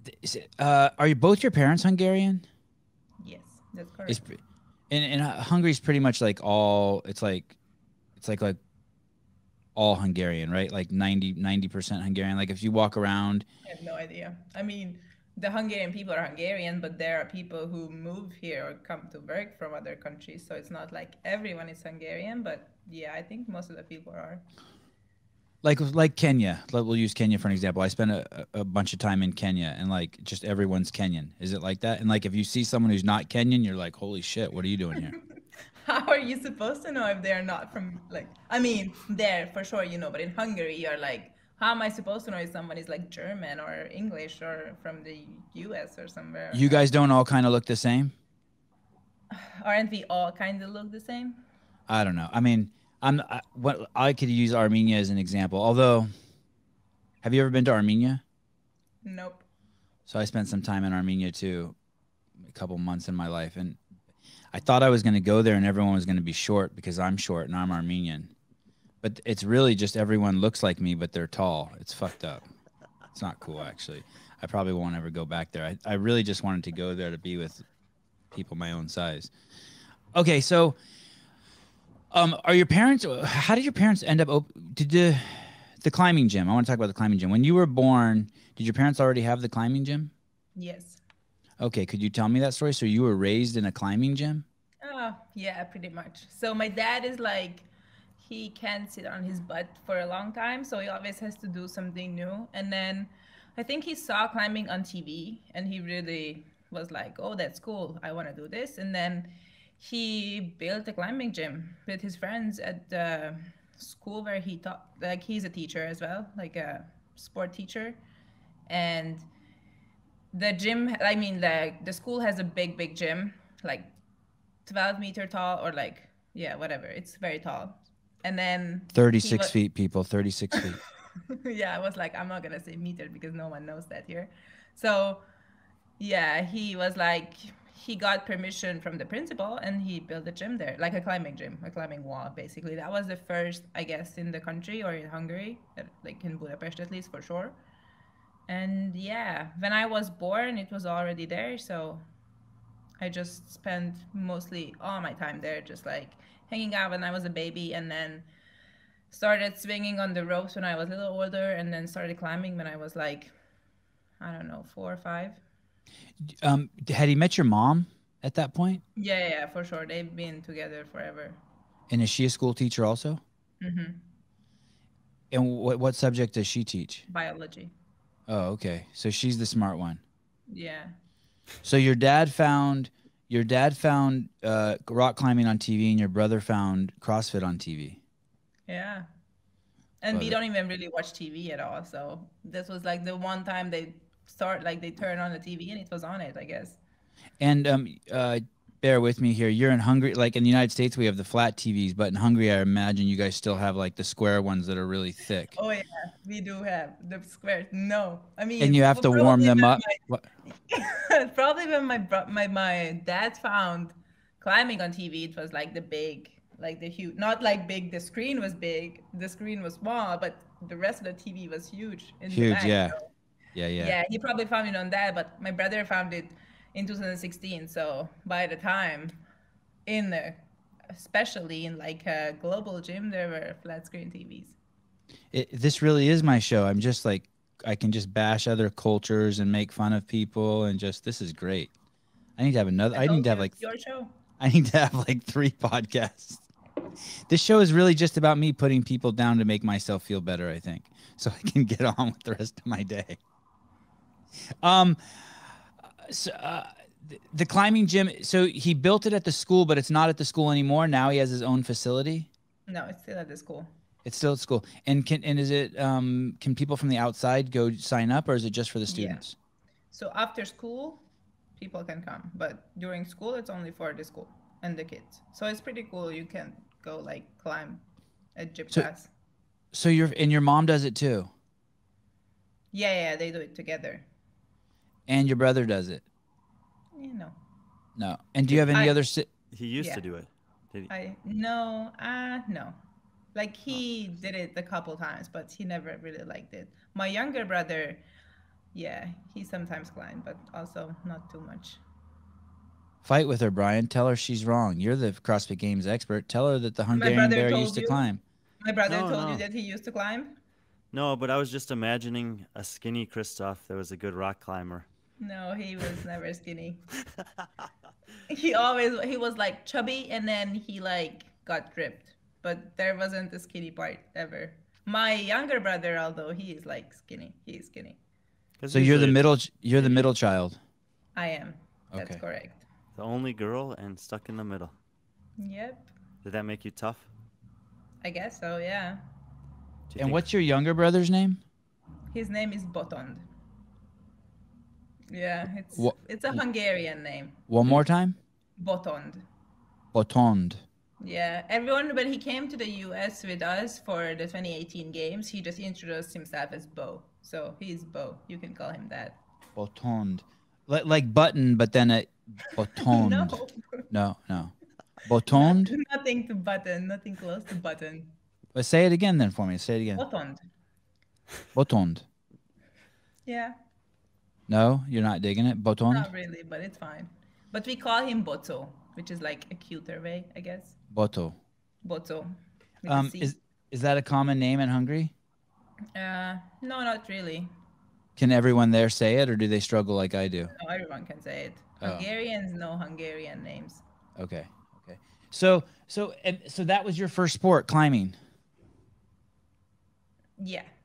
Are you both your parents Hungarian? Yes, that's Is correct. and Hungary's pretty much like all it's like all Hungarian, right? Like 90% Hungarian. Like if you walk around, I have no idea. I mean, the Hungarian people are Hungarian, but there are people who move here or come to work from other countries. So it's not like everyone is Hungarian, but yeah, I think most of the people are. like Kenya. We'll use Kenya for an example. I spent a bunch of time in Kenya, and like just everyone's Kenyan. Is it like that? And like if you see someone who's not Kenyan, you're like, holy shit, what are you doing here? How are you supposed to know if they're not from, like, I mean, there for sure, but in Hungary, you're like, how am I supposed to know if someone is like German or English or from the US or somewhere You guys else? don't all kind of look the same. Aren't we all kind of look the same? I don't know. I mean, what I could use Armenia as an example. Although, have you ever been to Armenia? Nope. So I spent some time in Armenia too, a couple months in my life, and I thought I was going to go there and everyone was going to be short because I'm short and I'm Armenian. But it's really just everyone looks like me, but they're tall. It's fucked up. It's not cool, actually. I probably won't ever go back there. I really just wanted to go there to be with people my own size. Okay, so are your parents? How did your parents end up? Did the climbing gym? I want to talk about the climbing gym. When you were born, did your parents already have the climbing gym? Yes. Okay, could you tell me that story? So you were raised in a climbing gym? Oh, yeah, pretty much. So my dad is like, he can't sit on his butt for a long time, so he always has to do something new. And then I think he saw climbing on TV and he really was like, oh, that's cool. I want to do this. And then he built a climbing gym with his friends at the school where he taught, like, he's a teacher as well, like a sport teacher. And the gym, I mean, the school has a big gym, like 12-meter tall, or like, yeah, whatever, it's very tall. And then he 36 was feet, people, 36 feet. yeah, I was like, I'm not gonna say meter because no one knows that here. So yeah, he was like, he got permission from the principal and he built a gym there, like a climbing gym, a climbing wall, basically. That was the first, I guess, in the country or in Hungary, like in Budapest at least, for sure. And yeah, when I was born it was already there, so I just spent mostly all my time there, just like hanging out when I was a baby, and then started swinging on the ropes when I was a little older, and then started climbing when I was like, I don't know, 4 or 5. Had he met your mom at that point? Yeah, yeah, yeah, for sure. They've been together forever. And is she a school teacher also? Hmm. And what subject does she teach? Biology. Oh, okay. So she's the smart one. Yeah. So your dad found rock climbing on TV, and your brother found CrossFit on TV. Yeah. And Oh, we don't even really watch TV at all. So this was like the one time they turn on the TV and it was on it, I guess. and bear with me here. You're in Hungary, like in the United States, we have the flat TVs, but in Hungary, I imagine you guys still have like the square ones that are really thick, Oh yeah, we do have the squares. No, I and mean, you have well, to warm probably them when up. What? probably when my dad found climbing on TV, it was like the big, like the huge, not like big. The screen was big, the screen was small, but the rest of the TV was huge in the Huge, back. yeah, So yeah, yeah. yeah, he probably found it on that, but my brother found it in 2016. So by the time in the, especially in like a global gym, there were flat screen TVs. This really is my show. I'm just like I can just bash other cultures and make fun of people, and just this is great. I need to have another. I I need told to you have like it's your show. I need to have like 3 podcasts. This show is really just about me putting people down to make myself feel better, I think, so I can get on with the rest of my day. Um, so, the climbing gym. So he built it at the school, but it's not at the school anymore. Now he has his own facility. No, it's still at the school. It's still at school. And is it can people from the outside go sign up, or is it just for the Yeah. students? So after school, people can come, but during school, it's only for the school and the kids. So it's pretty cool. You can go like climb a gym So class. your mom does it too, Yeah, yeah, they do it together. and your brother does it. You know, No. And do you He have any I, other? he used yeah, to do it. Did he? no. Like Oh. he did it a couple times, but he never really liked it. My younger brother, Yeah, he sometimes climbs, but also not too much. Fight with her, Brian. Tell her she's wrong. You're the CrossFit Games expert. Tell her that the My Hungarian brother bear used told to you. climb. My brother No, told you no, that he used to climb. no. But I was just imagining a skinny Christoph that was a good rock climber. No, he was never skinny. He was like chubby, and then he like got ripped, but there wasn't the skinny part ever. My younger brother, although he is like skinny, he is skinny. Because So you're the usually it's middle. You're the middle child. I am. That's Okay. correct. the only girl and stuck in the middle. Yep. Did that make you tough? I guess so. Yeah. Do you And think- what's your younger brother's name? His name is Botond. Yeah, Wha- it's a Hungarian name. One more time. Botond. Botond. Yeah, everyone when he came to the US with us for the 2018 games, he just introduced himself as Bo. So he's Bo. You can call him that. Botond. Like button, but then a botond. No. No. Botond. Nothing to button, nothing close to button. But say it again then for me. Say it again. Botond. Botond. Yeah, No, you're not digging it. Botond. not really, but it's fine. But we call him Boto, which is like a cuter way, I guess. Boto. Boto. With a C. Is that a common name in Hungary? No, not really. Can everyone there say it, or do they struggle like I do? No, everyone can say it. Oh. Hungarians know Hungarian names. Okay. So that was your first sport, climbing. Yeah.